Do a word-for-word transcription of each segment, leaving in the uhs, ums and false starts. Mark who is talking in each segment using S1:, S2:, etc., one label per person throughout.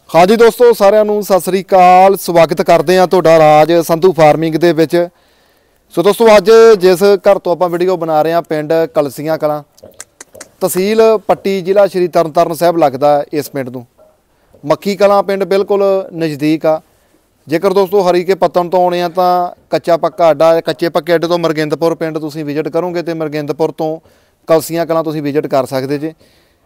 S1: हाँ जी दोस्तों सारिਆਂ ਨੂੰ ਸਤਿ ਸ੍ਰੀ ਅਕਾਲ ਸਵਾਗਤ ਕਰਦੇ ਹਾਂ ਤੁਹਾਡਾ ਰਾਜ ਸੰਧੂ ਫਾਰਮਿੰਗ ਦੇ ਵਿੱਚ। ਸੋ ਦੋਸਤੋ ਅੱਜ ਜਿਸ ਘਰ ਤੋਂ ਆਪਾਂ ਵੀਡੀਓ ਬਣਾ ਰਹੇ ਹਾਂ ਪਿੰਡ ਕਲਸੀਆਂ ਕਲਾਂ ਤਹਿਸੀਲ ਪੱਟੀ ਜ਼ਿਲ੍ਹਾ ਸ਼੍ਰੀ ਤਰਨਤਾਰਨ ਸਾਹਿਬ ਲੱਗਦਾ ਇਸ ਪਿੰਡ ਨੂੰ। ਮੱਖੀ ਕਲਾਂ ਪਿੰਡ ਬਿਲਕੁਲ ਨਜ਼ਦੀਕ ਆ। ਜੇਕਰ ਦੋਸਤੋ ਹਰੀਕੇ ਪੱਤਣ ਤੋਂ ਆਉਣੇ ਆ ਤਾਂ ਕੱਚਾ ਪੱਕਾ ਅੱਡਾ ਕੱਚੇ ਪੱਕੇ ਅੱਡੇ ਤੋਂ ਮਰਗਿੰਦਪੁਰ ਪਿੰਡ ਤੁਸੀਂ ਵਿਜ਼ਿਟ ਕਰੋਗੇ ਤੇ ਮਰਗਿੰਦਪੁਰ ਤੋਂ ਕਲਸੀਆਂ ਕਲਾਂ ਤੁਸੀਂ ਵਿਜ਼ਿਟ ਕਰ ਸਕਦੇ ਜੇ।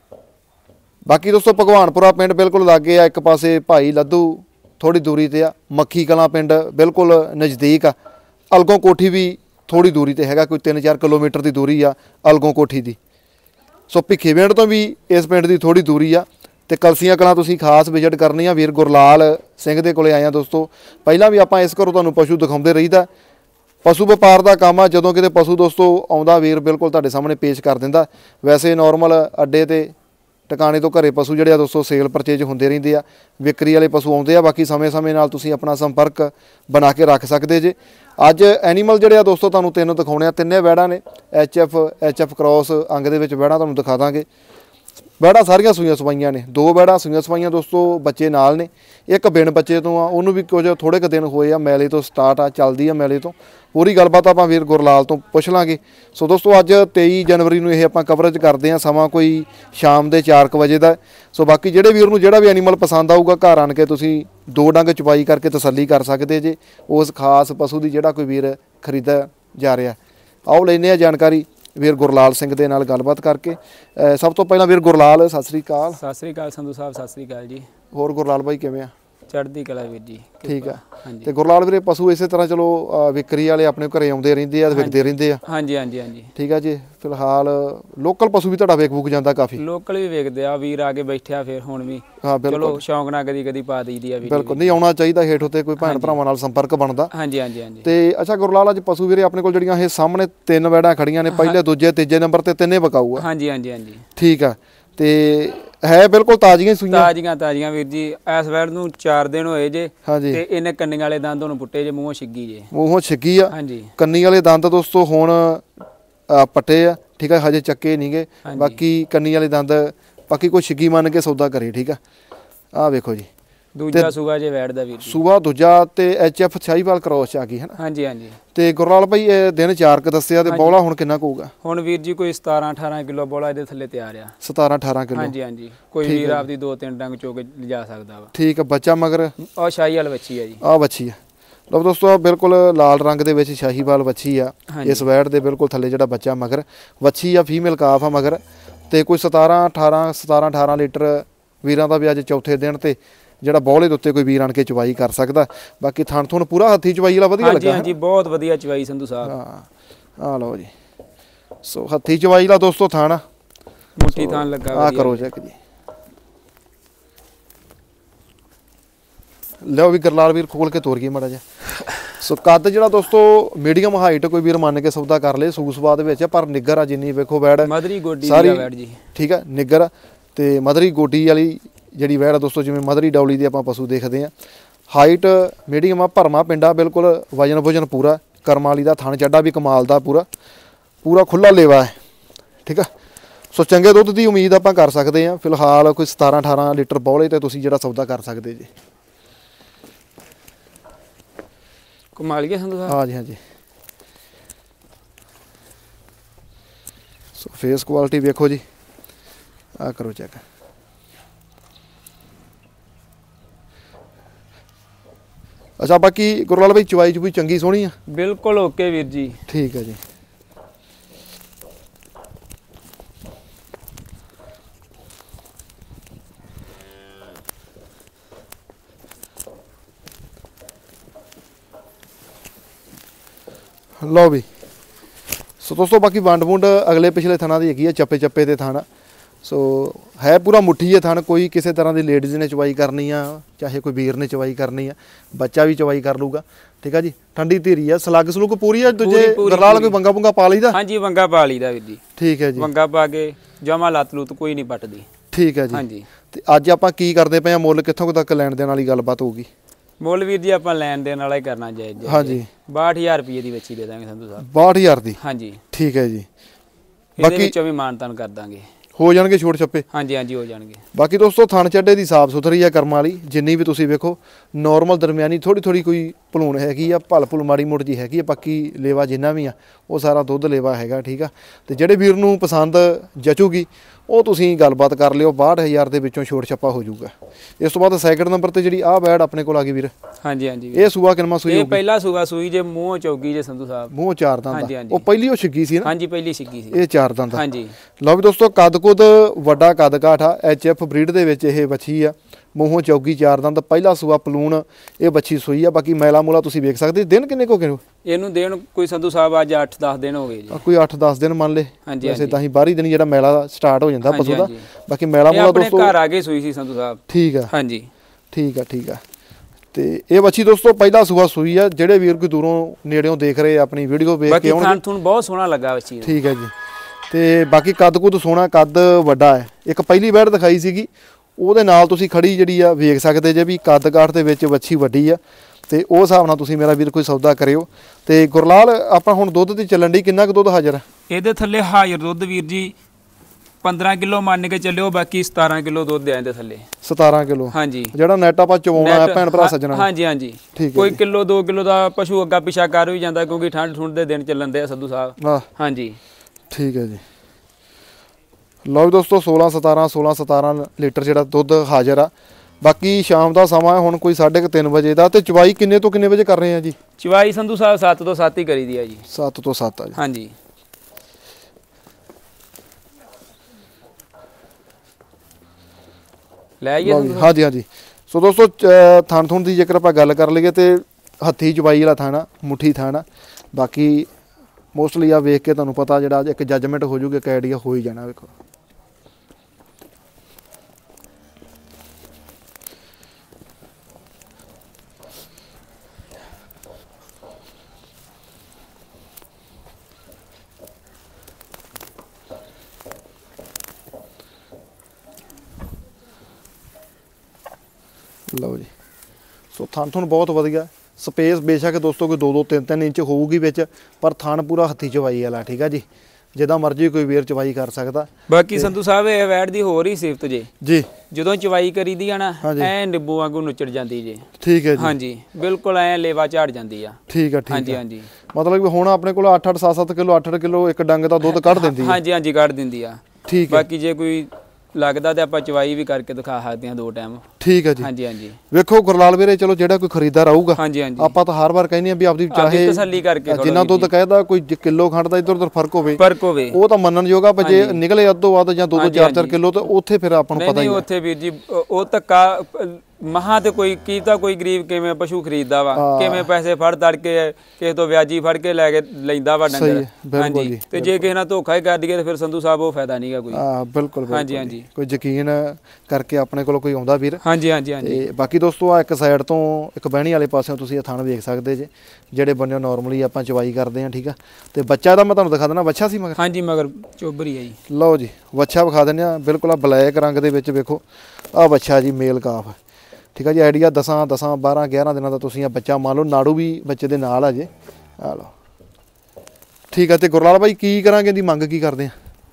S1: बाकी दोस्तों भगवानपुरा पिंड बिल्कुल लागे आ, एक पासे भाई लद्दू थोड़ी दूरी ते आ, मक्खी कलां पिंड बिल्कुल नज़दीक आ, अलगों कोठी भी थोड़ी दूरी ते हैगा, कोई तीन चार किलोमीटर की दूरी आ अलगों कोठी दी। सो भिखेविंड तो भी इस पिंड की थोड़ी दूरी आ ते कलसियां कलां तुसीं खास विजिट करनी आ। वीर गुरलाल सिंह दे कोले आए आ दोस्तों। पहलां भी आपां इस घरों तुहानूं पशु दिखाउंदे रहीदा। पशु वपार का काम आ, जदों किते पशु दोस्तों आउंदा वीर बिल्कुल तुहाडे सामने पेश कर दिंदा। वैसे नॉर्मल अड्डे ते ਟਿਕਾਣੇ ਤੋਂ ਘਰੇ ਪਸ਼ੂ ਜਿਹੜੇ ਆ ਦੋਸਤੋ ਸੇਲ ਪਰਚੇਜ ਹੁੰਦੇ ਰਹਿੰਦੇ ਆ, ਵਿਕਰੀ ਵਾਲੇ ਪਸ਼ੂ ਆਉਂਦੇ ਆ। ਬਾਕੀ ਸਮੇਂ ਸਮੇਂ ਨਾਲ ਤੁਸੀਂ ਆਪਣਾ ਸੰਪਰਕ ਬਣਾ ਕੇ ਰੱਖ ਸਕਦੇ ਜੇ। ਅੱਜ ਐਨੀਮਲ ਜਿਹੜੇ ਆ ਦੋਸਤੋ ਤੁਹਾਨੂੰ ਤਿੰਨ ਦਿਖਾਉਣੇ ਆ। ਤਿੰਨੇ ਵੈੜਾਂ ਨੇ H F H F cross ਅੰਗ ਦੇ ਵਿੱਚ ਵੈੜਾਂ ਤੁਹਾਨੂੰ ਦਿਖਾ ਦਾਂਗੇ। ਵੈੜਾਂ ਸਾਰੀਆਂ ਸੂਈਆਂ ਸਵਾਈਆਂ ਨੇ, ਦੋ ਵੈੜਾਂ ਸੂਈਆਂ ਸਵਾਈਆਂ ਦੋਸਤੋ, ਬੱਚੇ ਨਾਲ ਨੇ। ਇੱਕ ਬਿਨ ਬੱਚੇ ਤੋਂ ਆ, ਉਹਨੂੰ ਵੀ ਕੁਝ ਥੋੜ੍ਹੇ ਕੁ ਦਿਨ ਹੋਏ ਆ, ਮੈਲੇ ਤੋਂ ਸਟਾਰਟ ਆ, ਚੱਲਦੀ ਆ ਮੈਲੇ ਤੋਂ। ਪੂਰੀ ਗੱਲਬਾਤ ਆਪਾਂ ਵੀਰ ਗੁਰਲਾਲ ਤੋਂ ਪੁੱਛ ਲਾਂਗੇ। ਸੋ ਦੋਸਤੋ ਅੱਜ ਤੇਈ ਜਨਵਰੀ ਨੂੰ ਇਹ ਆਪਾਂ ਕਵਰੇਜ ਕਰਦੇ ਹਾਂ, ਸਮਾਂ ਕੋਈ ਸ਼ਾਮ ਦੇ ਚਾਰ ਕੁ ਵਜੇ ਦਾ। ਸੋ ਬਾਕੀ ਜਿਹੜੇ ਵੀਰ ਨੂੰ ਜਿਹੜਾ ਵੀ ਐਨੀਮਲ ਪਸੰਦ ਆਊਗਾ ਘਰ ਆਣ ਕੇ ਤੁਸੀਂ ਦੋ ਡੰਗ ਚੁਪਾਈ ਕਰਕੇ ਤਸੱਲੀ ਕਰ ਸਕਦੇ ਜੇ ਉਸ ਖਾਸ ਪਸ਼ੂ ਦੀ ਜਿਹੜਾ ਕੋਈ ਵੀਰ ਖਰੀਦਾ ਜਾ ਰਿਹਾ। ਆਓ ਲੈਂਦੇ ਹਾਂ ਜਾਣਕਾਰੀ ਵੀਰ ਗੁਰਲਾਲ ਸਿੰਘ ਦੇ ਨਾਲ ਗੱਲਬਾਤ ਕਰਕੇ। ਸਭ ਤੋਂ ਪਹਿਲਾਂ ਵੀਰ ਗੁਰਲਾਲ ਸਤਿ ਸ੍ਰੀ ਅਕਾਲ।
S2: ਸਤਿ ਸ੍ਰੀ ਅਕਾਲ ਸੰਧੂ ਸਾਹਿਬ, ਸਤਿ ਸ੍ਰੀ ਅਕਾਲ ਜੀ।
S1: ਹੋਰ ਗੁਰਲਾਲ ਬਾਈ ਕਿਵੇਂ ਆ?
S2: ਚੜ੍ਹਦੀ ਕਲਾ ਵੀਰ ਜੀ।
S1: ਠੀਕ ਆ। ਤੇ ਗੁਰਲਾਲ ਵੀਰੇ ਪਸ਼ੂ ਇਸੇ ਤਰ੍ਹਾਂ ਚਲੋ ਵਿਕਰੀ ਵਾਲੇ ਆਪਣੇ ਘਰੇ ਆਉਂਦੇ ਰਹਿੰਦੇ ਆ, ਵਿਕਦੇ ਰਹਿੰਦੇ ਆ।
S2: ਹਾਂਜੀ ਹਾਂਜੀ ਹਾਂਜੀ
S1: ਠੀਕ ਆ ਜੀ। ਫਿਲਹਾਲ ਲੋਕਲ ਪਸ਼ੂ ਵੀ ਤੁਹਾਡਾ ਵੇਖ ਵੂਕ ਜਾਂਦਾ ਕਾਫੀ?
S2: ਲੋਕਲ ਵੀ ਵੇਖਦੇ ਆ, ਵੀਰ ਆ ਕੇ ਬੈਠਿਆ ਫਿਰ ਹੁਣ ਵੀ।
S1: ਹਾਂ ਬਿਲਕੁਲ,
S2: ਚਲੋ ਸ਼ੌਂਕ ਨਾਲ ਕਦੀ ਕਦੀ ਪਾ ਦਈਦੀ ਆ ਵੀਰ।
S1: ਬਿਲਕੁਲ, ਨਹੀਂ ਆਉਣਾ ਚਾਹੀਦਾ ਹੇਠ ਉੱਤੇ ਕੋਈ ਭੈਣ ਭਰਾਵਾਂ ਨਾਲ ਸੰਪਰਕ ਬਣਦਾ।
S2: ਹਾਂਜੀ ਹਾਂਜੀ ਹਾਂਜੀ।
S1: ਤੇ ਅੱਛਾ ਗੁਰਲਾਲ ਅੱਜ ਪਸ਼ੂ ਵੀਰੇ ਆਪਣੇ ਕੋਲ ਜਿਹੜੀਆਂ ਇਹ ਸਾਹਮਣੇ ਤਿੰਨ ਵੈੜਾਂ ਖੜੀਆਂ ਨੇ, ਪਹਿਲੇ ਦੂਜੇ ਤੀਜੇ ਨੰਬਰ ਤੇ ਤਿੰਨੇ ਵਿਕਾਊ ਆ।
S2: ਹਾਂਜੀ ਹਾਂਜੀ ਹਾਂਜੀ।
S1: ਠੀਕ ਆ। ਤੇ ਹੈ ਬਿਲਕੁਲ ਤਾਜ਼ੀਆਂ ਸੂਈਆਂ?
S2: ਤਾਜ਼ੀਆਂ ਤਾਜ਼ੀਆਂ ਵੀਰ ਜੀ। ਇਸ ਵੈੜ ਨੂੰ ਚਾਰ ਦਿਨ ਹੋਏ ਜੇ
S1: ਤੇ
S2: ਇਹਨੇ ਕੰਨੀ ਵਾਲੇ ਦੰਦ ਹੁਣ ਪੁੱਟੇ ਜੇ, ਮੂੰਹੋਂ ਛਿੱਗੀ ਜੇ।
S1: ਮੂੰਹੋਂ ਛਿੱਗੀ ਆ।
S2: ਹਾਂਜੀ। ਕੰਨੀ
S1: ਵਾਲੇ ਦੰਦ ਦੋਸਤੋ ਹੁਣ ਪੱਟੇ ਆ। ਠੀਕ ਆ, ਹਜੇ ਚੱਕੇ ਨਹੀਂਗੇ। ਬਾਕੀ ਕੰਨੀ ਵਾਲੇ ਦੰਦ ਬਾਕੀ ਕੋਈ ਛਿੱਗੀ ਮੰਨ ਕੇ ਸੌਦਾ ਕਰੇ। ਠੀਕ ਆ। ਆਹ ਵੇਖੋ ਜੀ,
S2: ਦੂਜਾ ਸੂਆ ਜੇ ਵੈੜ ਦਾ ਵੀਰ।
S1: ਸੂਆ ਦੂਜਾ ਤੇ ਐਚ ਐਫ ਸ਼ਾਹੀਵਾਲ ਕ੍ਰੋਸ ਚ ਆ ਗਈ ਹੈ ਨਾ? ਹਾਂਜੀ
S2: ਹਾਂਜੀ।
S1: ਤੇ ਗੁਰਲਾਲ ਭਾਈ ਇਹ ਦਿਨ ਚਾਰ ਕ ਦੱਸਿਆ ਤੇ ਬੌਲਾ ਹੁਣ ਕਿੰਨਾ ਕੂਗਾ?
S2: ਹੁਣ ਵੀਰ ਜੀ ਕੋਈ ਸਤਾਰਾਂ ਅਠਾਰਾਂ ਕਿਲੋ ਬੌਲਾ ਇਹਦੇ ਥੱਲੇ ਤਿਆਰ ਆ।
S1: ਸਤਾਰਾਂ ਅਠਾਰਾਂ ਕਿਲੋ?
S2: ਹਾਂਜੀ ਹਾਂਜੀ। ਕੋਈ ਵੀਰ ਆਪਦੀ ਦੋ ਤਿੰਨ ਡੰਗ ਚੋ ਕੇ ਲਿਜਾ ਸਕਦਾ ਵਾ।
S1: ਠੀਕ ਆ। ਬੱਚਾ ਮਗਰ
S2: ਉਹ ਸ਼ਾਹੀਵਾਲ ਵੱਛੀ ਆ ਜੀ।
S1: ਆਹ ਵੱਛੀ ਆ। ਲਓ ਦੋਸਤੋ ਬਿਲਕੁਲ ਲਾਲ ਰੰਗ ਦੇ ਵਿੱਚ ਸ਼ਾਹੀਵਾਲ ਵੱਛੀ ਆ। ਇਸ ਵੈੜ ਦੇ ਬਿਲਕੁਲ ਥੱਲੇ ਜਿਹੜਾ ਬੱਚਾ ਮਗਰ ਵੱਛੀ ਆ, ਫੀਮੇਲ ਕਾਫ ਆ ਮਗਰ। ਤੇ ਕੋਈ ਸਤਾਰਾਂ ਅਠਾਰਾਂ ਸਤਾਰਾਂ ਅਠਾਰਾਂ ਲੀਟਰ ਵੀਰਾਂ ਦਾ ਵੀ ਅੱਜ ਚੌਥੇ ਦਿਨ ਤੇ ਜਿਹੜਾ ਬੌਲੇ ਦੇ ਉੱਤੇ ਕੋਈ ਵੀਰ ਆਣ ਕੇ ਚਵਾਈ ਕਰ ਸਕਦਾ। ਬਾਕੀ ਥਣ ਥਣ ਪੂਰਾ ਹੱਥੀ ਚਵਾਈ ਵਾਲਾ ਵਧੀਆ ਲੱਗਾ।
S2: ਹਾਂਜੀ ਹਾਂਜੀ, ਬਹੁਤ ਵਧੀਆ ਚਵਾਈ ਸੰਧੂ ਸਾਹਿਬ।
S1: ਹਾਂ ਆ ਲਓ ਜੀ। ਸੋ ਹੱਥੀ ਚਵਾਈ ਵਾਲਾ ਦੋਸਤੋ ਥਣ
S2: ਮੁੱਠੀ ਥਣ ਲੱਗਾ।
S1: ਆ ਕਰੋ ਚੈੱਕ ਜੀ। ਲਓ ਵੀ ਗੁਰਲਾਲ ਵੀਰ ਖੋਲ ਕੇ ਤੋਰ ਗਈ ਮਾੜਾ ਜਿਹਾ। ਸੋ ਕੱਦ ਜਿਹੜਾ ਦੋਸਤੋ ਮੀਡੀਅਮ ਹਾਈਟ ਕੋਈ ਵੀਰ ਮੰਨ ਕੇ ਸੌਦਾ ਕਰ ਲੇ। ਸੂਸ ਬਾਦ ਵਿੱਚ ਪਰ ਨਿੱਗਰ ਆ ਜਿੰਨੀ ਵੇਖੋ ਵੈੜ
S2: ਮਦਰੀ ਗੋਡੀ
S1: ਸਾਰੀ
S2: ਵੈੜ ਜੀ। ਠੀਕ
S1: ਆ, ਨਿੱਗਰ ਤੇ ਮਦਰੀ ਗੋਡੀ ਵਾਲੀ ਜਿਹੜੀ ਵੈੜ ਦੋਸਤੋ ਜਿਵੇਂ ਮਦਰੀ ਡੌਲੀ ਦੀ ਆਪਾਂ ਪਸ਼ੂ ਦੇਖਦੇ ਆ। ਹਾਈਟ ਮੀਡੀਅਮ ਆ, ਭਰਮਾ ਪਿੰਡਾ ਬਿਲਕੁਲ, ਵਜਨ ਵਜਨ ਪੂਰਾ, ਕਰਮ ਵਾਲੀ ਦਾ ਥਣ ਚੱਡਾ ਵੀ ਕਮਾਲ ਦਾ, ਪੂਰਾ ਪੂਰਾ ਖੁੱਲਾ ਲੇਵਾ ਹੈ। ਠੀਕ ਆ। ਸੋ ਚੰਗੇ ਦੁੱਧ ਦੀ ਉਮੀਦ ਆਪਾਂ ਕਰ ਸਕਦੇ ਆ। ਫਿਲਹਾਲ ਕੋਈ ਸਤਾਰਾਂ ਅਠਾਰਾਂ ਲੀਟਰ ਬੌਲੇ ਤੇ ਤੁਸੀਂ ਜਿਹੜਾ ਸੌਦਾ ਕਰ ਸਕਦੇ ਜੀ।
S2: ਕਮਾਲੀਆ ਸੰਧੂ ਸਾਹਿਬ।
S1: ਹਾਂਜੀ ਹਾਂਜੀ। ਸੋ ਫੇਸ ਕੁਆਲਿਟੀ ਵੇਖੋ ਜੀ, ਆ ਕਰੋ ਚੈੱਕ। ਅੱਛਾ ਬਾਕੀ ਗੁਰਲਾਲ ਭਾਈ ਚਵਾਈ ਚੁਈ ਚੰਗੀ ਸੋਹਣੀ ਆ?
S2: ਬਿਲਕੁਲ ਓਕੇ ਵੀਰ ਜੀ।
S1: ਠੀਕ ਹੈ ਜੀ। ਲਓ ਵੀ। ਸੋ ਦੋਸਤੋ ਬਾਕੀ ਵੰਡ ਵੁੰਡ ਅਗਲੇ ਪਿਛਲੇ ਥਾਣਾ ਦੀ ਹੈਗੀ ਆ, ਚੱਪੇ ਚੱਪੇ ਤੇ ਥਾਣਾ। ਸੋ ਹੈ ਪੂਰਾ ਮੁੱਠੀ ਹੈ ਥਣ। ਕੋਈ ਕਿਸੇ ਤਰ੍ਹਾਂ ਦੀ ਲੇਡੀਜ਼ ਨੇ ਚਵਾਈ ਕਰਨੀ ਆ, ਚਾਹੇ ਕੋਈ ਵੀਰ ਨੇ ਚਵਾਈ ਕਰਨੀ ਆ, ਬੱਚਾ ਵੀ ਚਵਾਈ ਕਰ ਲੂਗਾ। ਠੀਕ ਆ ਜੀ। ਠੰਡੀ ਧੀਰੀ ਆ, ਸਲੱਗ ਸਲੂਕ ਪੂਰੀ ਆ। ਦੂਜੇ ਗੁਰਲਾਲ ਕੋਈ ਵੰਗਾ ਵੁੰਗਾ ਪਾ ਲਈਦਾ?
S2: ਹਾਂਜੀ ਵੰਗਾ ਪਾ ਲਈਦਾ ਵੀਰ ਜੀ।
S1: ਠੀਕ ਹੈ ਜੀ।
S2: ਵੰਗਾ ਪਾ ਕੇ ਜਮਾ ਲੱਤ ਲੁੱਤ ਕੋਈ ਨਹੀਂ ਪੱਟਦੀ।
S1: ਠੀਕ ਹੈ ਜੀ।
S2: ਹਾਂਜੀ। ਤੇ
S1: ਅੱਜ ਆਪਾਂ ਕੀ ਕਰਦੇ ਪਏ ਆ, ਮੁੱਲ ਕਿੱਥੋਂ ਤੱਕ ਲੈਣ ਦੇਣ ਵਾਲੀ ਗੱਲਬਾਤ ਹੋਊਗੀ?
S2: ਮੁੱਲ ਵੀਰ ਜੀ ਆਪਾਂ ਲੈਣ ਦੇਣ ਵਾਲਾ ਹੀ ਕਰਨਾ ਜਾਇਜ਼। ਹਾਂਜੀ। ਬਾਹਠ ਹਜ਼ਾਰ ਰੁਪਏ ਦੀ ਬੱਚੀ ਦੇ ਦਾਂਗੇ ਸੰਧੂ ਸਾਹਿਬ।
S1: ਬਾਹਠ ਹਜ਼ਾਰ ਦੀ?
S2: ਹਾਂਜੀ।
S1: ਠੀਕ ਹੈ ਜੀ।
S2: ਬਾਕੀ ਵਿੱਚੋਂ ਵੀ ਮਾਨਤਾਨ ਕਰ ਦਾਂਗੇ।
S1: ਹੋ ਜਾਣਗੇ ਛੋਟ ਛੱਪੇ।
S2: ਹਾਂਜੀ ਹਾਂਜੀ ਹੋ ਜਾਣਗੇ।
S1: ਬਾਕੀ ਦੋਸਤੋ ਥਣ ਚੱਡੇ ਦੀ ਸਾਫ ਸੁਥਰੀ ਆ ਕਰਮਾਂ ਵਾਲੀ, ਜਿੰਨੀ ਵੀ ਤੁਸੀਂ ਵੇਖੋ ਨੋਰਮਲ ਦਰਮਿਆਨੀ ਥੋੜੀ ਥੋੜੀ ਕੋਈ ਭਲੂਣ ਹੈਗੀ ਆ, ਭਲ ਭੁਲ ਮਾੜੀ ਮੋੜ ਜੀ ਹੈਗੀ ਆ, ਬਾਕੀ ਲੇਵਾ ਜਿੰਨਾ ਵੀ ਆ ਉਹ ਸਾਰਾ ਦੁੱਧ ਲੇਵਾ ਹੈਗਾ ਠੀਕ ਆ। ਤੇ ਜਿਹੜੇ ਵੀਰ ਨੂੰ ਪਸੰਦ ਜਚੂਗੀ ਉਹ ਤੁਸੀਂ ਗੱਲਬਾਤ ਕਰ ਲਿਓ, ਬਾਹਠ ਹਜ਼ਾਰ ਦੇ ਵਿੱਚੋਂ ਛੋਟ ਛੱਪਾ ਹੋ ਜਾਊਗਾ। ਇਸ ਤੋਂ ਬਾਅਦ ਸੈਕਿੰਡ ਨੰਬਰ ਤੇ ਜਿਹੜੀ ਆਹ ਬੈੜ ਆਪਣੇ ਕੋਲ ਆ ਗਈ ਵੀਰ,
S2: ਹਾਂਜੀ ਹਾਂਜੀ
S1: ਇਹ ਸੂਆ ਕਿੰਨਾ ਸੂਈ
S2: ਇਹ ਪਹਿਲਾ ਸੂਆ ਸੂਈ ਜੇ ਮੂੰਹ ਚੌਗੀ ਜੇ ਸੰਧੂ ਸਾਹਿਬ,
S1: ਮੂੰਹ ਚਾਰ ਦੰਦ
S2: ਹਾਂਜੀ
S1: ਦਾ,
S2: ਹਾਂਜੀ
S1: ਉਹ ਪਹਿਲੀ ਉਹ ਛਿੱਗੀ ਸੀ ਨਾ,
S2: ਹਾਂਜੀ ਪਹਿਲੀ ਛਿੱਗੀ ਸੀ,
S1: ਇਹ ਚਾਰ ਦੰਦ ਦਾ।
S2: ਹਾਂਜੀ
S1: ਲਓ ਵੀ ਦੋਸਤੋ ਕੱਦ ਕੁੱਦ ਵੱਡਾ ਕੱਦ ਕਾਠ ਆ, ਐਚ ਐਫ ਬਰੀਡ ਦੇ ਵਿੱਚ ਇਹ ਬੱਚੀ ਆ, ਮੂੰਹੋਂ ਚੌਗੀ ਚਾਰ ਦੰਦ, ਪਹਿਲਾ ਸੂਆ ਪਲੂਣ ਇਹ ਬੱਚੀ ਸੂਈ ਆ। ਬਾਕੀ ਮੈਲਾ ਮੂਲਾ ਤੁਸੀਂ ਵੇਖ ਸਕਦੇ, ਦਿਨ ਕਿੰਨੇ ਕੋ ਕਿਨੂੰ
S2: ਇਹਨੂੰ ਦੇਣ ਕੋਈ ਸੰਧੂ ਸਾਹਿਬ ਅੱਜ ਅੱਠ ਦਸ ਦਿਨ ਹੋ ਗਏ ਜੀ,
S1: ਕੋਈ ਅੱਠ ਦਸ ਦਿਨ ਮੰਨ ਲੇ,
S2: ਹਾਂਜੀ
S1: ਵੈਸੇ ਤਾਂ ਹੀ ਬਾਹਰੀ ਦਿਨ ਜਿਹੜਾ ਮੈਲਾ ਸਟਾਰਟ ਹੋ ਜਾਂਦਾ ਪਸ਼ੂ ਦਾ। ਬਾਕੀ ਮੈਲਾ ਮੂਲਾ
S2: ਆਪਣੇ
S1: ਦੋਸਤੋ
S2: ਘਰ ਆ ਕੇ ਸੂਈ ਸੀ ਸੰਧੂ ਸਾਹਿਬ,
S1: ਠੀਕ ਆ
S2: ਹਾਂਜੀ
S1: ਠੀਕ ਆ ਠੀਕ ਆ। ਤੇ ਇਹ ਬੱਚੀ ਦੋਸਤੋ ਪਹਿਲਾ ਸੂਆ ਸੂਈ ਆ, ਜਿਹੜੇ ਵੀਰ ਕੋਈ ਦੂਰੋਂ ਨੇੜਿਓਂ ਦੇਖ ਰਹੇ ਆਪਣੀ ਵੀਡੀਓ ਵੇਖ ਕੇ
S2: ਬਾਕੀ
S1: ਆਉਣਗੇ।
S2: ਥਣ ਥੁਣ ਬਹੁਤ ਸੋਹਣਾ ਲੱਗਾ ਬੱਚੀ,
S1: ਠੀਕ ਹੈ ਜੀ। ਤੇ ਬਾਕੀ ਕੱਦ ਕੁੱਦ ਸੋਹਣਾ, ਕੱਦ ਵੱਡਾ ਹੈ। ਇੱਕ ਪਹਿਲੀ ਬੈੜ ਦਿਖਾਈ ਸੀਗੀ, ਉਹਦੇ ਨਾਲ ਤੁਸੀਂ ਖੜੀ ਜਿਹੜੀ ਆ ਵੇਖ ਸਕਦੇ ਜੇ ਵੀ ਕੱਦ ਕਾਠ ਦੇ ਵਿੱਚ ਵੱਛੀ ਵੱਡੀ ਆ, ਤੇ ਉਹ ਹਿਸਾਬ ਨਾਲ ਤੁਸੀਂ ਮੇਰਾ ਵੀਰ ਕੋਈ ਸੌਦਾ ਕਰਿਓ। ਤੇ ਗੁਰਲਾਲ ਆਪਾਂ ਹੁਣ ਦੁੱਧ ਦੀ ਚੱਲਣ ਦੀ ਕਿੰਨਾ ਕੁ ਦੁੱਧ ਹਾਜ਼ਰ ਆ?
S2: ਇਹਦੇ ਥੱਲੇ ਹਾਜ਼ਰ ਦੁੱਧ ਵੀਰ ਜੀ ਪੰਦਰਾਂ ਕਿਲੋ ਮੰਨ ਕੇ ਚੱਲਿਓ, ਬਾਕੀ ਸਤਾਰਾਂ ਕਿਲੋ ਦੁੱਧ ਆ ਇਹਦੇ ਥੱਲੇ।
S1: ਸਤਾਰਾਂ ਕਿਲੋ,
S2: ਹਾਂਜੀ
S1: ਜਿਹੜਾ ਨੈਟ ਆਪਾਂ ਚਵਾਉਣਾ ਹੈ ਭੈਣ ਭਰਾ ਸੱਜਣਾ।
S2: ਹਾਂਜੀ ਹਾਂਜੀ
S1: ਠੀਕ ਹੈ,
S2: ਕੋਈ ਕਿਲੋ ਦੋ ਕਿਲੋ ਦਾ ਪਸ਼ੂ ਅੱਗਾ ਪਿਛਾ ਕਰ ਵੀ ਜਾਂਦਾ, ਕਿਉਂਕਿ ਠੰਡ ਠੁੰਡ ਦੇ ਦਿਨ ਚੱਲਣ ਦੇ ਆ ਸੰਧੂ ਸਾਹਿਬ।
S1: ਵਾਹ
S2: ਹਾਂਜੀ
S1: ਠੀਕ ਹੈ ਜੀ। ਲਓ ਵੀ ਦੋਸਤੋ ਸੋਲਾਂ ਸਤਾਰਾਂ ਸੋਲਾਂ ਸਤਾਰਾਂ ਲੀਟਰ ਜਿਹੜਾ ਦੁੱਧ ਹਾਜ਼ਰ ਆ। ਬਾਕੀ ਸ਼ਾਮ ਦਾ ਸਮਾਂ ਹੈ ਹੁਣ ਕੋਈ ਸਾਢੇ ਕੁ ਤਿੰਨ ਵਜੇ ਦਾ। ਤੇ ਚਵਾਈ ਕਿੰਨੇ ਤੋਂ ਕਿੰਨੇ ਵਜੇ ਕਰ ਰਹੇ ਆ ਜੀ?
S2: ਚਵਾਈ ਸੰਧੂ ਸਾਹਿਬ ਸੱਤ ਤੋਂ ਸੱਤ ਹੀ ਕਰੀਦੀ ਆ ਜੀ,
S1: ਸੱਤ ਤੋਂ ਸੱਤ ਆ ਜੀ।
S2: ਹਾਂਜੀ ਲੈ ਆਈਏ ਸੰਧੂ ਸਾਹਿਬ?
S1: ਹਾਂਜੀ ਹਾਂਜੀ। ਸੋ ਦੋਸਤੋ ਥਣ ਥੁਣ ਦੀ ਜੇਕਰ ਆਪਾਂ ਗੱਲ ਕਰ ਲਈਏ ਤੇ ਹੱਥੀ ਚਵਾਈ ਵਾਲਾ ਥਾਣਾ, ਮੁੱਠੀ ਥਾਣਾ। ਬਾਕੀ ਮੋਸਟਲੀ ਆ ਵੇਖ ਕੇ ਤੁਹਾਨੂੰ ਪਤਾ ਜਿਹੜਾ ਇੱਕ ਜੱਜਮੈਂਟ ਹੋ ਜੂਗੀ, ਇੱਕ ਆਈਡੀਆ ਹੋ ਹੀ ਜਾਣਾ। ਵੇਖੋ ਲਓ ਜੀ। ਸੋ ਥਣ ਥਣ ਬਹੁਤ ਵਧੀਆ, ਸਪੇਸ ਬੇਸ਼ੱਕ ਦੋਸਤੋ ਕੋਈ ਦੋ ਦੋ ਤਿੰਨ ਤਿੰਨ ਇੰਚ ਹੋਊਗੀ ਵਿੱਚ, ਪਰ ਥਣ ਪੂਰਾ ਹੱਥੀ ਚਵਾਈ ਵਾਲਾ ਠੀਕ ਆ ਜੀ, ਜਿੱਦਾਂ ਮਰਜ਼ੀ ਕੋਈ ਵੀਰ ਚਵਾਈ ਕਰ ਸਕਦਾ।
S2: ਬਾਕੀ ਸੰਧੂ ਸਾਹਿਬ ਇਹ ਵੈੜ ਦੀ ਹੋਰ ਹੀ ਸਿਫਤ ਜੇ
S1: ਜੀ,
S2: ਜਦੋਂ ਚਵਾਈ ਕਰੀਦੀ ਆ ਨਾ ਐ ਨਿੱਬੂ ਵਾਂਗੂ ਨੁੱਚੜ ਜਾਂਦੀ ਜੇ।
S1: ਠੀਕ ਹੈ ਜੀ,
S2: ਹਾਂਜੀ ਬਿਲਕੁਲ ਐ ਲੇਵਾ ਝਾੜ ਜਾਂਦੀ ਆ।
S1: ਠੀਕ ਹੈ ਠੀਕ
S2: ਹਾਂਜੀ
S1: ਹੈ।
S2: ਹਾਂਜੀ
S1: ਮਤਲਬ ਕਿ ਹੁਣ ਆਪਣੇ ਕੋਲ ਅੱਠ ਅੱਠ ਸੱਤ ਸੱਤ ਕਿਲੋ ਅੱਠ ਅੱਠ ਕਿਲੋ ਇੱਕ ਡੰਗ ਦਾ ਦੁੱਧ ਕੱਢ ਦਿੰਦੀ ਹੈ।
S2: ਹਾਂਜੀ ਹਾਂਜੀ ਕੱਢ ਦਿੰਦੀ ਆ।
S1: ਠੀਕ ਹੈ।
S2: ਬਾਕੀ ਜੇ ਕੋਈ ਲੱਗਦਾ ਤੇ ਆਪਾਂ ਚਵਾਈ ਵੀ ਕਰਕੇ ਦਿਖਾ ਸਕਦੇ ਹਾਂ ਦੋ ਟਾਈਮ।
S1: ਠੀਕ ਹੈ ਜੀ।
S2: ਹਾਂਜੀ ਹਾਂਜੀ
S1: ਵੇਖੋ ਗੁਰਲਾਲ ਵੀਰੇ, ਚਲੋ ਜਿਹੜਾ ਕੋਈ ਖਰੀਦਦਾਰ ਆਊਗਾ,
S2: ਹਾਂਜੀ ਹਾਂਜੀ
S1: ਆਪਾਂ ਤਾਂ ਹਰ ਵਾਰ ਕਹਿੰਦੇ ਆ ਵੀ ਆਪਦੀ ਚਾਹੇ
S2: ਤਸੱਲੀ ਕਰਕੇ
S1: ਜਿੰਨਾ ਦੁੱਧ ਕਹਿਦਾ ਕੋਈ ਕਿਲੋ ਖੰਡ ਦਾ ਇੱਧਰ ਉੱਧਰ ਫਰਕ ਹੋਵੇ,
S2: ਫਰਕ ਹੋਵੇ,
S1: ਉਹ ਤਾਂ ਮੰਨਣਯੋਗ ਆ। ਪਰ ਜੇ ਨਿਕਲੇ ਅੱਧੋ ਵੱਧ ਜਾਂ ਦੋ ਦੋ ਚਾਰ ਚਾਰ ਕਿਲੋ ਤੇ ਉੱਥੇ ਫਿਰ ਆਪਾਂ ਨੂੰ ਪਤਾ ਹੀ
S2: ਨਹੀਂ
S1: ਹੈ।
S2: ਉੱਥੇ ਵੀਰ ਜੀ ਉਹ ਧੱਕਾ ਮਹਾਂ ਤੇ ਕੋਈ ਕੀ ਤਾਂ ਕੋਈ ਗਰੀਬ ਕਿਵੇਂ ਪਸ਼ੂ ਖਰੀਦਦਾ ਵਾ, ਕਿਵੇਂ ਪੈਸੇ ਫੜ ਤੜ ਕੇ ਕਿਸੇ ਤੋਂ ਵਿਆਜੀ ਫੜ ਕੇ ਲੈ ਕੇ ਲੈਂਦਾ ਵਾ ਡੰਗਰ। ਹਾਂਜੀ ਤੇ ਜੇ ਕਿਸੇ ਨਾਲ ਧੋਖਾ ਹੀ ਕਰ ਦਈਏ ਤੇ ਫਿਰ ਸੰਧੂ ਸਾਹਿਬ ਉਹ ਫਾਇਦਾ ਨਹੀਂਗਾ ਕੋਈ।
S1: ਹਾਂ ਬਿਲਕੁਲ।
S2: ਹਾਂਜੀ ਹਾਂਜੀ
S1: ਕੋਈ ਯਕੀਨ ਕਰਕੇ ਆਪਣੇ ਕੋਲ ਕੋਈ ਆਉਂਦਾ ਵੀਰ।
S2: ਹਾਂਜੀ ਹਾਂਜੀ ਹਾਂਜੀ।
S1: ਤੇ ਬਾਕੀ ਦੋਸਤੋ ਆ ਇੱਕ ਸਾਈਡ ਤੋਂ ਇੱਕ ਬਹਿਣੀ ਵਾਲੇ ਪਾਸਿਓਂ ਤੁਸੀਂ ਇਹ ਥਣ ਵੇਖ ਸਕਦੇ ਜੇ, ਜਿਹੜੇ ਬੰਨਿਓ ਨਾਰਮਲੀ ਆਪਾਂ ਚਵਾਈ ਕਰਦੇ ਹਾਂ ਠੀਕ ਆ। ਤੇ ਬੱਚਾ ਦਾ ਮੈਂ ਤੁਹਾਨੂੰ ਦਿਖਾ ਦੇਣਾ, ਵੱਛਾ ਸੀ ਮਗਰ।
S2: ਹਾਂਜੀ ਮਗਰ ਚੋਬਰੀ ਆ ਜੀ।
S1: ਲਓ ਜੀ ਵੱਛਾ ਵਿਖਾ ਦਿੰਦੇ ਆ, ਬਿਲਕੁਲ ਆ ਬਲੈਕ ਰੰਗ ਦੇ ਵਿੱਚ ਵੇਖੋ ਆ ਵੱਛਾ ਜੀ, ਮੇਲ ਕਾਫ ਠੀਕ ਆ ਜੀ। ਆਈਡੀਆ ਦਸਾਂ ਦਸਾਂ ਬਾਰਾਂ ਗਿਆਰਾਂ ਦਿਨਾਂ ਦਾ ਤੁਸੀਂ ਆ ਬੱਚਾ ਮੰਨ ਲਓ, ਨਾੜੂ ਵੀ ਬੱਚੇ ਦੇ ਨਾਲ ਆ ਜੇ। ਆ ਲਓ ਠੀਕ ਆ। ਤੇ ਗੁਰਲਾਲ ਭਾਈ ਕੀ ਕਰਾਂਗੇ, ਇਹਦੀ ਮੰਗ ਕੀ ਕਰਦੇ ਆ?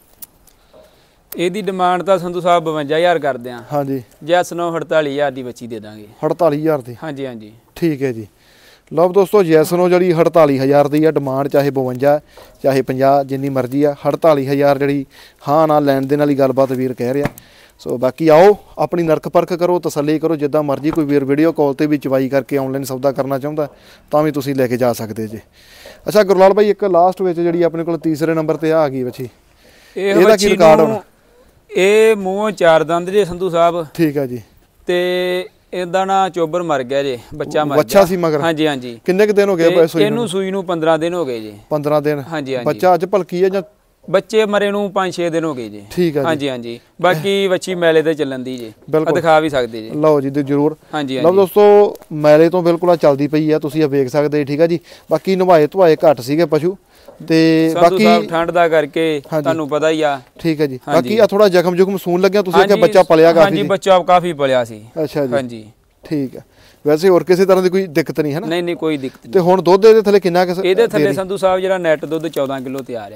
S2: ਇਹਦੀ ਡਿਮਾਂਡ ਤਾਂ ਸੰਧੂ ਸਾਹਿਬ ਬਵੰਜਾ ਹਜ਼ਾਰ ਕਰਦੇ ਆ।
S1: ਹਾਂਜੀ
S2: ਜੈਸ ਨੂੰ ਅੜਤਾਲੀ ਹਜ਼ਾਰ ਦੀ ਬੱਚੀ ਦੇ ਦਾਂਗੇ।
S1: ਅੜਤਾਲੀ ਹਜ਼ਾਰ ਦੀ?
S2: ਹਾਂਜੀ ਹਾਂਜੀ
S1: ਠੀਕ ਹੈ ਜੀ। ਲਓ ਦੋਸਤੋ ਜੈਸਨੋ ਜਿਹੜੀ ਅੜਤਾਲੀ ਹਜ਼ਾਰ ਦੀ ਆ ਡਿਮਾਂਡ, ਚਾਹੇ ਬਵੰਜਾ ਚਾਹੇ ਪੰਜਾਹ ਜਿੰਨੀ ਮਰਜ਼ੀ ਆ, ਅੜਤਾਲੀ ਹਜ਼ਾਰ ਜਿਹੜੀ ਹਾਂ ਨਾਲ ਲੈਣ ਦੇ ਨਾਲ ਹੀ ਗੱਲਬਾਤ ਵੀਰ ਕਹਿ ਰਿਹਾ। ਸੋ ਬਾਕੀ ਆਓ ਆਪਣੀ ਨਰਕ ਪਰਖ ਕਰੋ, ਤਸੱਲੀ ਕਰੋ, ਜਿੱਦਾਂ ਮਰਜ਼ੀ ਕੋਈ ਵੀਰ ਵੀਡੀਓ ਕਾਲ ਤੇ ਵੀ ਚਵਾਈ ਕਰਕੇ ਆਨਲਾਈਨ ਸੌਦਾ ਕਰਨਾ ਚਾਹੁੰਦਾ ਤਾਂ ਵੀ ਤੁਸੀਂ ਲੈ ਕੇ ਜਾ ਸਕਦੇ ਜੇ। ਅੱਛਾ ਗੁਰਲਾਲ ਭਾਈ, ਇੱਕ ਲਾਸਟ ਵਿੱਚ ਜਿਹੜੀ ਆਪਣੇ ਕੋਲ ਤੀਸਰੇ ਨੰਬਰ ਤੇ ਆ ਗਈ ਬੱਚੀ, ਇਹਦਾ ਕੀ ਰਿਕਾਰਡ ਹੋਣਾ?
S2: ਇਹ ਮੂੰਹੋਂ ਚਾਰ ਦੰਦ ਜੇ ਸੰਧੂ ਸਾਹਿਬ। ਠੀਕ
S1: ਹੈ ਜੀ।
S2: ਤੇ ਇਹਦਾ ਨਾ ਚੋਬਰ ਮਰ ਗਿਆ ਜੇ, ਬੱਚਾ ਮਰ ਗਿਆ।
S1: ਬੱਚਾ ਸੀ ਮਗਰ?
S2: ਹਾਂਜੀ ਹਾਂਜੀ।
S1: ਕਿੰਨੇ ਕੁ ਦਿਨ ਹੋ ਗਏ ਸੂਈ ਨੂੰ?
S2: ਇਹਨੂੰ ਸੂਈ ਨੂੰ ਪੰਦਰਾਂ ਦਿਨ ਹੋ ਗਏ ਜੀ।
S1: ਪੰਦਰਾਂ ਦਿਨ?
S2: ਹਾਂਜੀ ਹਾਂਜੀ।
S1: ਬੱਚਾ ਅੱਜ ਭਲਕੀ ਹੈ ਜਾਂ?
S2: ਬੱਚੇ ਮਰੇ ਨੂੰ ਪੰਜ ਛੇ ਦਿਨ ਹੋ ਗਏ ਜੀ।
S1: ਠੀਕ ਹੈ ਜੀ।
S2: ਹਾਂਜੀ ਹਾਂਜੀ। ਬਾਕੀ ਵੱਛੀ ਮੈਲੇ ਤੇ ਚੱਲਣ ਦੀ ਜੀ, ਦਿਖਾ ਵੀ ਸਕਦੇ ਜੀ।
S1: ਲਓ ਜੀ ਜਰੂਰ।
S2: ਹਾਂਜੀ
S1: ਲਓ ਦੋਸਤੋ ਮੈਲੇ ਤੋਂ ਬਿਲਕੁਲ ਆ ਚੱਲਦੀ ਪਈ ਆ, ਤੁਸੀਂ ਆ ਵੇਖ ਸਕਦੇ ਠੀਕ ਆ ਜੀ। ਬਾਕੀ ਨਵਾਏ ਧਵਾਏ ਘੱਟ ਸੀਗੇ ਪਸ਼ੂ, ਤੇ ਬਾਕੀ
S2: ਠੰਡ ਦਾ ਕਰਕੇ ਤੁਹਾਨੂੰ ਪਤਾ ਹੀ ਆ।
S1: ਠੀਕ ਹੈ ਜੀ। ਬਾਕੀ ਆ ਥੋੜਾ ਜ਼ਖਮ ਜ਼ੁਖਮ ਸੂਣ ਲੱਗਿਆ, ਤੁਸੀਂ ਅੱਗੇ ਬੱਚਾ ਪਲਿਆ ਕਾਫੀ?
S2: ਹਾਂਜੀ ਬੱਚਾ ਕਾਫੀ ਪਲਿਆ ਸੀ।
S1: ਅੱਛਾ ਜੀ।
S2: ਹਾਂਜੀ
S1: ਠੀਕ ਹੈ। ਵੈਸੇ ਹੋਰ ਕਿਸੇ ਤਰ੍ਹਾਂ ਦੀ ਕੋਈ ਦਿੱਕਤ ਨਹੀਂ ਹੈ ਨਾ?
S2: ਨਹੀਂ ਨਹੀਂ ਕੋਈ ਦਿੱਕਤ ਨਹੀਂ।
S1: ਤੇ ਹੁਣ ਦੁੱਧ ਇਹਦੇ ਥੱਲੇ ਕਿੰਨਾ?
S2: ਇਹਦੇ ਥੱਲੇ ਸੰਧੂ ਸਾਹਿਬ ਜਿਹੜਾ ਨੈਟ ਦੁੱਧ ਚੌਦਾਂ ਕਿਲੋ ਤਿਆਰ ਆ।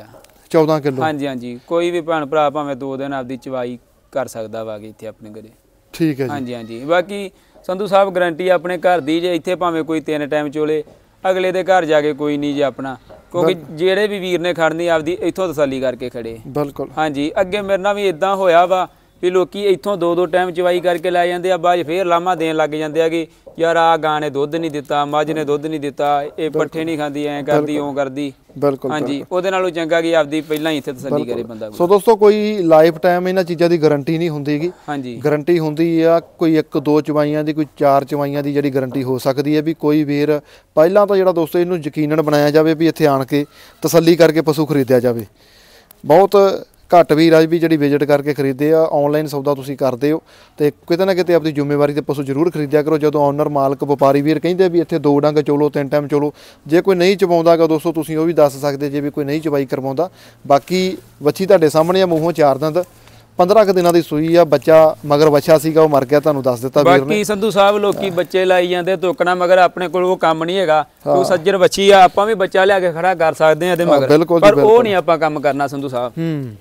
S1: ਚੌਦਾਂ ਕਿਲੋ
S2: ਹਾਂਜੀ ਹਾਂਜੀ ਕੋਈ ਵੀ ਭੈਣ ਭਰਾ ਭਾਵੇਂ ਦੋ ਦਿਨ ਆਪਦੀ ਚਵਾਈ ਕਰ ਸਕਦਾ ਵਾ ਕਿ ਇੱਥੇ ਆਪਣੇ ਘਰੇ
S1: ਠੀਕ ਹੈ ਜੀ
S2: ਹਾਂਜੀ ਹਾਂਜੀ ਬਾਕੀ ਸੰਧੂ ਸਾਹਿਬ ਗਰੰਟੀ ਆਪਣੇ ਘਰ ਦੀ ਜੇ ਇੱਥੇ ਭਾਵੇਂ ਕੋਈ ਤਿੰਨ ਟਾਈਮ ਚੋਲੇ ਅਗਲੇ ਦੇ ਘਰ ਜਾ ਕੇ ਕੋਈ ਨਹੀਂ ਜੇ ਆਪਣਾ ਕਿਉਂਕਿ ਜਿਹੜੇ ਵੀ ਵੀਰ ਨੇ ਖੜਨੀ ਆਪਦੀ ਇੱਥੋਂ ਤਸੱਲੀ ਕਰਕੇ ਖੜੇ
S1: ਬਿਲਕੁਲ
S2: ਹਾਂਜੀ ਅੱਗੇ ਮੇਰੇ ਨਾਲ ਵੀ ਇਦਾਂ ਹੋਇਆ ਵਾ ਵੀ ਲੋਕੀ ਇੱਥੋਂ ਦੋ ਦੋ ਟਾਈਮ ਚਵਾਈ ਕਰਕੇ ਲੈ ਜਾਂਦੇ ਆ ਬਾਅਦ ਫੇਰ ਲਾਮਾ ਦੇਣ ਲੱਗ ਜਾਂਦੇ ਆ ਕਿ ਯਾਰ ਆ ਗਾਂ ਨੇ ਦੁੱਧ ਨਹੀਂ ਦਿੱਤਾ ਮੱਝ ਨੇ ਦੁੱਧ ਨਹੀਂ ਦਿੱਤਾ ਇਹ ਪੱਠੇ ਨਹੀਂ ਖਾਂਦੀ ਐਂ ਕਰਦੀ ਓਂ ਕਰਦੀ
S1: ਬਿਲਕੁਲ
S2: ਹਾਂਜੀ ਉਹਦੇ ਨਾਲੋਂ ਚੰਗਾ ਕਿ ਆਪਦੀ ਪਹਿਲਾਂ ਹੀ ਇੱਥੇ ਤਸੱਲੀ ਕਰੇ ਬੰਦਾ
S1: ਸੋ ਦੋਸਤੋ ਕੋਈ ਲਾਈਫ ਟਾਈਮ ਇਹਨਾਂ ਚੀਜ਼ਾਂ ਦੀ ਗਾਰੰਟੀ ਨਹੀਂ ਹੁੰਦੀਗੀ
S2: ਹਾਂਜੀ
S1: ਗਾਰੰਟੀ ਹੁੰਦੀ ਆ ਕੋਈ ਇੱਕ ਦੋ ਚਵਾਈਆਂ ਦੀ ਕੋਈ ਚਾਰ ਚਵਾਈਆਂ ਦੀ ਜਿਹੜੀ ਗਾਰੰਟੀ ਹੋ ਸਕਦੀ ਹੈ ਵੀ ਕੋਈ ਵੀਰ ਪਹਿਲਾਂ ਤਾਂ ਜਿਹੜਾ ਦੋਸਤੋ ਇਹਨੂੰ ਯਕੀਨਨ ਬਣਾਇਆ ਜਾਵੇ ਵੀ ਇੱਥੇ ਆਣ ਕੇ ਤਸੱਲੀ ਕਰਕੇ ਪਸ਼ੂ ਖਰੀਦਿਆ ਜਾਵੇ ਬਹੁਤ ਘੱਟ ਵੀਰ ਅੱਜ ਵੀ ਜਿਹੜੀ ਵਿਜ਼ਿਟ ਕਰਕੇ ਖਰੀਦਦੇ ਆ ਆਨਲਾਈਨ ਸੌਦਾ ਤੁਸੀਂ ਕਰਦੇ ਹੋ ਤੇ ਕਿਤੇ ਨਾ ਕਿਤੇ ਆਪਣੀ ਜ਼ਿੰਮੇਵਾਰੀ ਤੇ ਪਸ਼ੂ ਜ਼ਰੂਰ ਖਰੀਦਿਆ ਕਰੋ ਜਦੋਂ ਓਨਰ ਮਾਲਕ ਵਪਾਰੀ ਵੀਰ ਕਹਿੰਦੇ ਵੀ ਇੱਥੇ ਦੋ ਡੰਗ ਚੋਲੋ ਤਿੰਨ ਟਾਈਮ ਚੋਲੋ ਜੇ ਕੋਈ ਨਹੀਂ ਚਵਾਉਂਦਾਗਾ ਦੋਸਤੋ ਤੁਸੀਂ ਉਹ ਵੀ ਦੱਸ ਸਕਦੇ ਜੇ ਵੀ ਕੋਈ ਨਹੀਂ ਚਵਾਈ ਕਰਵਾਉਂਦਾ ਬਾਕੀ ਵੱਛੀ ਤੁਹਾਡੇ ਸਾਹਮਣੇ ਆ ਮੂੰਹੋਂ ਚਾਰ ਦੰਦ ਪੰਦਰਾਂ ਕੁ ਦਿਨਾਂ ਦੀ ਸੂਈ ਆ ਬੱਚਾ ਮਗਰ ਵੱਛਾ ਸੀਗਾ ਉਹ ਮਰ ਗਿਆ ਤੁਹਾਨੂੰ ਦੱਸ ਦਿੱਤਾ ਵੀਰ ਨੇ
S2: ਬਾਕੀ ਸੰਧੂ ਸਾਹਿਬ ਲੋਕੀ ਬੱਚੇ ਲਾਈ ਜਾਂਦੇ ਤੋਕਣਾ ਮਗਰ ਆਪਣੇ ਕੋਲ ਉਹ ਕੰਮ ਨਹੀਂ ਹੈਗਾ ਉਹ ਸੱਜਰ ਵੱਛੀ ਆ ਆਪਾਂ ਵੀ ਬੱਚਾ ਲਿਆ ਕੇ ਖੜਾ ਕਰ ਸਕਦੇ ਆ ਇਹਦੇ ਮਗਰ ਪਰ ਉਹ ਨਹੀਂ ਆਪਾਂ ਕੰਮ ਕਰਨਾ ਸੰਧੂ ਸਾਹਿਬ
S1: ਹੂੰ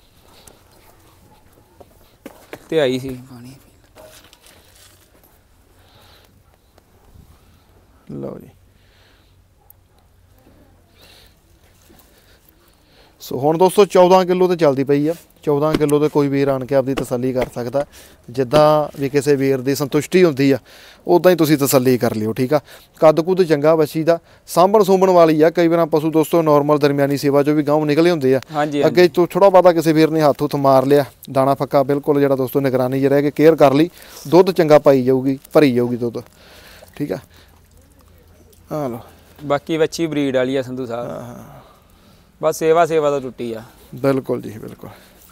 S2: ਤੇ ਆਈ ਸੀ ਪਾਣੀ
S1: ਲਓ ਜੀ ਸੋ ਹੁਣ ਦੋਸਤੋ ਚੌਦਾਂ ਕਿਲੋ ਤੇ ਚੱਲਦੀ ਪਈ ਆ ਚੌਦਾਂ ਕਿਲੋ ਤੇ ਕੋਈ ਵੀਰ ਆਣ ਕੇ ਆਪਦੀ ਤਸੱਲੀ ਕਰ ਸਕਦਾ ਜਿੱਦਾਂ ਵੀ ਕਿਸੇ ਵੀਰ ਦੀ ਸੰਤੁਸ਼ਟੀ ਹੁੰਦੀ ਆ ਉਦਾਂ ਹੀ ਤੁਸੀਂ ਤਸੱਲੀ ਕਰ ਲਿਓ ਠੀਕ ਆ ਕੱਦ ਕੁੱਦ ਚੰਗਾ ਵੱਛੀ ਦਾ ਸਾਂਭਣ ਸੂੰਭਣ ਵਾਲੀ ਆ ਕਈ ਵਾਰਾਂ ਪਸ਼ੂ ਦੋਸਤੋ ਨਾਰਮਲ ਦਰਮਿਆਨੀ ਸੇਵਾ ਚੋਂ ਵੀ ਗਾਂਵ ਨਿਕਲੇ ਹੁੰਦੇ ਆ ਅੱਗੇ ਤੋਂ ਥੋੜਾ ਬਾਤਾ ਕਿਸੇ ਵੀਰ ਨੇ ਹੱਥ ਹੁੱਥ ਮਾਰ ਲਿਆ ਦਾਣਾ ਫੱਕਾ ਬਿਲਕੁਲ ਜਿਹੜਾ ਦੋਸਤੋ ਨਿਗਰਾਨੀ 'ਚ ਰਹਿ ਕੇ ਕੇਅਰ ਕਰ ਲਈ ਦੁੱਧ ਚੰਗਾ ਪਾਈ ਜਾਊਗੀ ਭਰੀ ਜਾਊਗੀ ਦੁੱਧ ਠੀਕ ਆ ਆ ਲਓ
S2: ਬਾਕੀ ਵੱਛੀ ਬਰੀਡ ਵਾਲੀ ਆ ਸੰਧੂ ਸਾਹਿਬ ਬਸ ਸੇਵਾ ਸੇਵਾ ਤਾਂ ਟੁੱਟੀ ਆ
S1: ਬਿਲਕੁਲ ਜੀ ਬਿਲਕੁਲ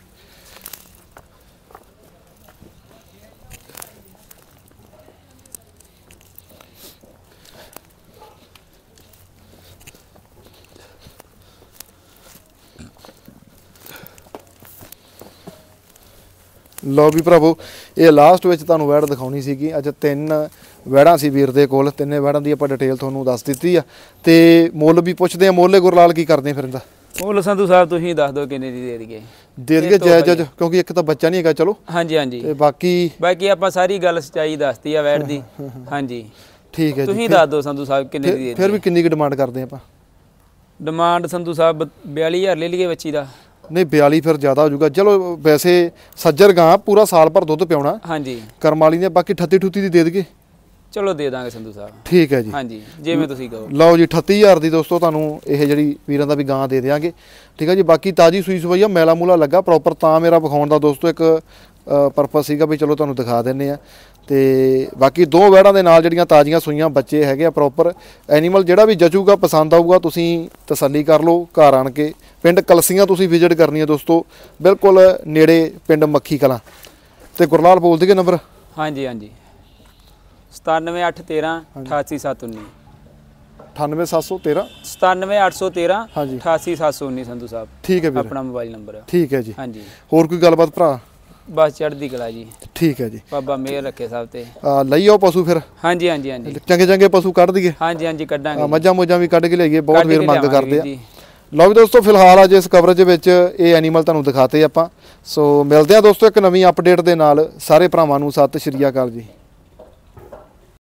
S1: ਲਓ ਵੀ ਭਰਾਵੋ ਇਹ ਲਾਸਟ ਵਿੱਚ ਤੁਹਾਨੂੰ ਵੈੜ ਦਿਖਾਉਣੀ ਸੀਗੀ ਅੱਜ ਤਿੰਨ ਵੈੜਾਂ ਸੀ ਵੀਰ ਦੇ ਕੋਲ ਤਿੰਨੇ ਵੈੜਾਂ ਦੀ ਆਪਾਂ ਡਿਟੇਲ ਤੁਹਾਨੂੰ ਦੱਸ ਦਿੱਤੀ ਆ ਤੇ ਮੁੱਲ ਵੀ ਪੁੱਛਦੇ ਆ ਮੋਲੇ ਗੁਰਲਾਲ ਕੀ ਕਰਦੇ ਆ ਫਿਰ ਇਹਦਾ
S2: ਮੁੱਲ ਸੰਧੂ ਸਾਹਿਬ ਤੁਸੀਂ ਦੱਸ ਦਿਓ ਕਿੰਨੇ ਦੀ ਦੇ ਦਈਏ
S1: ਦੇ ਦਈਏ ਜਾਇਜ਼ ਜਾਇਜ਼ ਕਿਉਂਕਿ ਇੱਕ ਤਾਂ ਬੱਚਾ ਨਹੀਂ ਹੈਗਾ ਚਲੋ
S2: ਹਾਂਜੀ ਹਾਂਜੀ
S1: ਤੇ ਬਾਕੀ
S2: ਬਾਕੀ ਆਪਾਂ ਸਾਰੀ ਗੱਲ ਸੱਚਾਈ ਦੱਸਤੀ ਆ ਵੈੜ ਦੀ ਹਾਂਜੀ
S1: ਠੀਕ ਹੈ ਜੀ
S2: ਤੁਸੀਂ ਦੱਸ ਦਿਓ ਸੰਧੂ ਸਾਹਿਬ ਕਿੰਨੇ ਦੀ ਦੇ ਦਈਏ
S1: ਫਿਰ ਵੀ ਕਿੰਨੀ ਕੁ ਡਿਮਾਂਡ ਕਰਦੇ ਆਪਾਂ
S2: ਡਿਮਾਂਡ ਸੰਧੂ ਸਾਹਿਬ ਬਿਆਲੀ ਹਜ਼ਾਰ ਲੈ ਲਈਏ ਬੱਚੀ ਦਾ
S1: ਨਹੀਂ ਬਿਆਲੀ ਫਿਰ ਜ਼ਿਆਦਾ ਹੋ ਜਾਊਗਾ ਚਲੋ ਵੈਸੇ ਸੱਜਰ ਗਾਂ ਪੂਰਾ ਸਾਲ ਭਰ ਦੁੱਧ ਪਿਆਉਣਾ
S2: ਹਾਂਜੀ
S1: ਕਰਮ ਵਾਲੀ ਨੇ ਬਾਕੀ ਅਠੱਤੀ ਅਠੁੱਤੀ ਦੀ ਦੇ ਦਈਏ
S2: ਚਲੋ ਦੇ ਦਾਂਗੇ ਸੰਧੂ ਸਾਹਿਬ
S1: ਠੀਕ ਹੈ ਜੀ
S2: ਹਾਂਜੀ ਜਿਵੇਂ ਤੁਸੀਂ ਕਹੋ
S1: ਲਓ ਜੀ ਅਠੱਤੀ ਹਜ਼ਾਰ ਦੀ ਦੋਸਤੋ ਤੁਹਾਨੂੰ ਇਹ ਜਿਹੜੀ ਵੀਰਾਂ ਦਾ ਵੀ ਗਾਂ ਦੇ ਦੇਵਾਂਗੇ ਠੀਕ ਹੈ ਜੀ ਬਾਕੀ ਤਾਜੀ ਸੂਈ ਸਵਾਈ ਆ ਮੈਲਾ ਮੂਲਾ ਲੱਗਾ ਪ੍ਰੋਪਰ ਤਾਂ ਮੇਰਾ ਵਿਖਾਉਣ ਦਾ ਦੋਸਤੋ ਇੱਕ ਪਰਪਸ ਸੀਗਾ ਵੀ ਚਲੋ ਤੁਹਾਨੂੰ ਦਿਖਾ ਦਿੰਨੇ ਆ ਤੇ ਬਾਕੀ ਦੋ ਵੈੜਾਂ ਦੇ ਨਾਲ ਜਿਹੜੀਆਂ ਤਾਜ਼ੀਆਂ ਸੂਈਆਂ ਬੱਚੇ ਹੈਗੇ ਆ ਪ੍ਰੋਪਰ ਐਨੀਮਲ ਜਿਹੜਾ ਵੀ ਜਚੂਗਾ ਪਸੰਦ ਆਊਗਾ ਤੁਸੀਂ ਤਸੱਲੀ ਕਰ ਲਓ ਘਰ ਆਣ ਕੇ ਪਿੰਡ ਕਲਸੀਆਂ ਤੁਸੀਂ ਵਿਜ਼ਿਟ ਕਰਨੀ ਹੈ ਦੋਸਤੋ ਬਿਲਕੁਲ ਨੇੜੇ ਪਿੰਡ ਮੱਖੀ ਕਲਾਂ ਤੇ ਗੁਰਲਾਲ ਬੋਲ ਦੇਗੇ ਨੰਬਰ
S2: ਹਾਂਜੀ ਹਾਂਜੀ ਸਤਾਨਵੇਂ ਅੱਠ ਤੇਰਾਂ ਅਠਾਸੀ ਸੱਤ ਉੱਨੀ
S1: ਅਠਾਨਵੇਂ ਸੱਤ ਸੌ ਤੇਰਾਂ
S2: ਸਤਾਨਵੇਂ ਅੱਠ ਸੌ ਤੇਰਾਂ ਅਠਾਸੀ ਸੱਤ ਸੌ ਉੱਨੀ ਸੰਧੂ ਸਾਹਿਬ
S1: ਠੀਕ ਹੈ ਵੀਰ
S2: ਆਪਣਾ ਮੋਬਾਈਲ ਨੰਬਰ ਹੈ
S1: ਠੀਕ ਹੈ ਜੀ
S2: ਹਾਂਜੀ
S1: ਹੋਰ ਕੋਈ ਗੱਲਬਾਤ ਭਰਾ
S2: ਬਸ ਚੜ੍ਹਦੀ ਕਲਾ ਜੀ
S1: ਠੀਕ ਹੈ ਜੀ
S2: ਬਾਬਾ ਮਿਹਰ ਰੱਖੇ ਸਭ ਤੇ
S1: ਲਈ ਆਓ ਪਸ਼ੂ ਫਿਰ
S2: ਹਾਂਜੀ ਹਾਂਜੀ ਹਾਂਜੀ
S1: ਚੰਗੇ ਚੰਗੇ ਪਸ਼ੂ ਕੱਢ ਦਈਏ
S2: ਹਾਂਜੀ ਹਾਂਜੀ ਕੱਢਾਂਗੇ
S1: ਮੱਝਾਂ ਮੁੱਝਾਂ ਵੀ ਕੱਢ ਕੇ ਲਿਆਈਏ ਬਹੁਤ ਵੀਰ ਮੰਗ ਕਰਦੇ ਆ ਲਓ ਵੀ ਦੋਸਤੋ ਫਿਲਹਾਲ ਅੱਜ ਇਸ ਕਵਰੇਜ ਵਿੱਚ ਇਹ ਐਨੀਮਲ ਤੁਹਾਨੂੰ ਦਿਖਾਤੇ ਆਪਾਂ ਸੋ ਮਿਲਦੇ ਆ ਦੋਸਤੋ ਇੱਕ ਨਵੀਂ ਅਪਡੇਟ ਦੇ ਨਾਲ ਸਾਰੇ ਭਰਾਵਾਂ ਨੂੰ ਸਤਿ ਸ਼੍ਰੀ ਅਕਾਲ ਜੀ।